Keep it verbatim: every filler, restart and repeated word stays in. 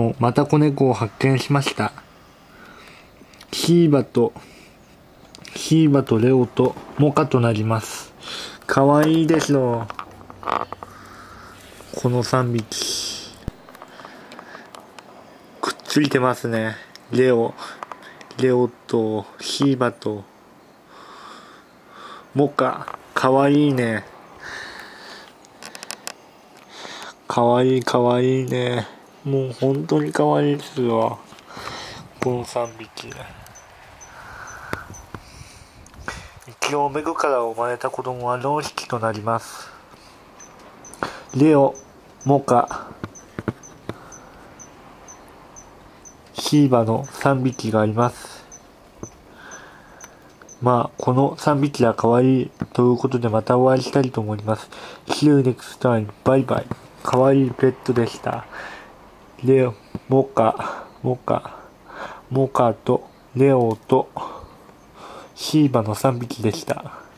また子猫を発見しました。ヒーバと、ヒーバとレオとモカとなります。かわいいでしょう。このさんびき。くっついてますね。レオ、レオとヒーバとモカ。かわいいね。かわいいかわいいね。もう本当にかわいいですよ。このさんびき。一応メグから生まれた子供はよんひきとなります。レオ、モカ、ヒーバのさんびきがあります。まあ、このさんびきが可愛いということでまたお会いしたいと思います。See you next time. バイバイ。可愛いペットでした。レオ、モカ、モカ、モカとレオとシーバのさんびきでした。